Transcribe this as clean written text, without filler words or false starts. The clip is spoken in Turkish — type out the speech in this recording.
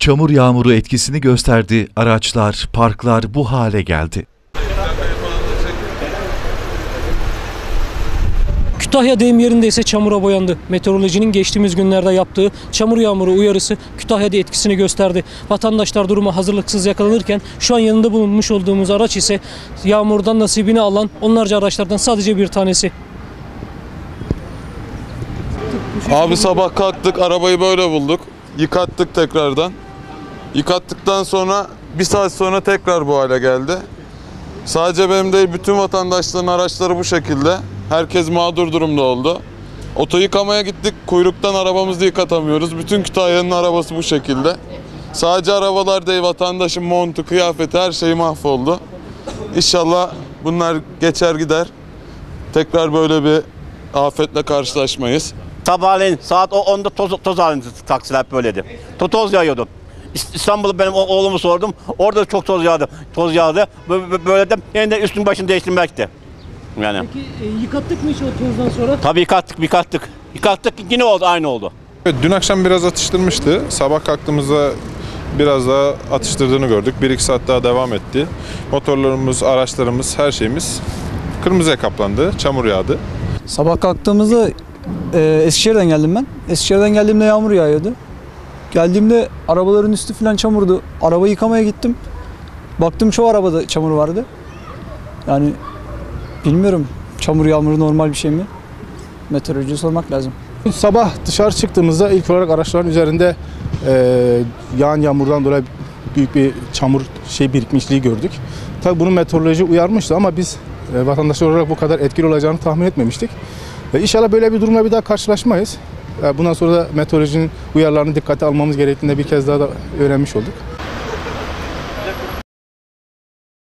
Çamur yağmuru etkisini gösterdi. Araçlar, parklar bu hale geldi. Kütahya deyim yerinde ise çamura boyandı. Meteorolojinin geçtiğimiz günlerde yaptığı çamur yağmuru uyarısı Kütahya'da etkisini gösterdi. Vatandaşlar duruma hazırlıksız yakalanırken şu an yanında bulunmuş olduğumuz araç ise yağmurdan nasibini alan onlarca araçlardan sadece bir tanesi. Abi sabah kalktık, arabayı böyle bulduk. Yıkattık tekrardan. Yıkattıktan sonra bir saat sonra tekrar bu hale geldi. Sadece benim değil, bütün vatandaşların araçları bu şekilde. Herkes mağdur durumda oldu. Oto yıkamaya gittik, kuyruktan arabamızı yıkatamıyoruz. Bütün Kütahya'nın arabası bu şekilde. Sadece arabalar değil, vatandaşın montu, kıyafeti, her şey mahvoldu. İnşallah bunlar geçer gider. Tekrar böyle bir afetle karşılaşmayız. Sabahleyin saat 10'da toz halinde taksiler hep böyleydi. Toz yağıyordu. İstanbul'da benim oğlumu sordum. Orada çok toz yağdı. Toz yağdı. Böyle de yeniden üstün başını değiştirmekti. Yani. Peki yıkattık mı hiç o tozdan sonra? Tabii yıkattık. Yıkattık yine oldu, aynı oldu. Evet, dün akşam biraz atıştırmıştı. Sabah kalktığımızda biraz daha atıştırdığını gördük. 1-2 saat daha devam etti. Motorlarımız, araçlarımız, her şeyimiz kırmızıya kaplandı. Çamur yağdı. Sabah kalktığımızda Eskişehir'den geldim ben. Eskişehir'den geldiğimde yağmur yağıyordu. Geldiğimde arabaların üstü falan çamurdu. Arabayı yıkamaya gittim. Baktım çoğu arabada çamur vardı. Yani bilmiyorum, çamur yağmuru normal bir şey mi? Meteorolojiye sormak lazım. Sabah dışarı çıktığımızda ilk olarak araçların üzerinde yağan yağmurdan dolayı büyük bir çamur birikmişliği gördük. Tabii bunu meteoroloji uyarmıştı ama biz vatandaşlar olarak bu kadar etkili olacağını tahmin etmemiştik. İnşallah böyle bir durumla bir daha karşılaşmayız. Bundan sonra da meteorolojinin uyarılarını dikkate almamız gerektiğini bir kez daha da öğrenmiş olduk.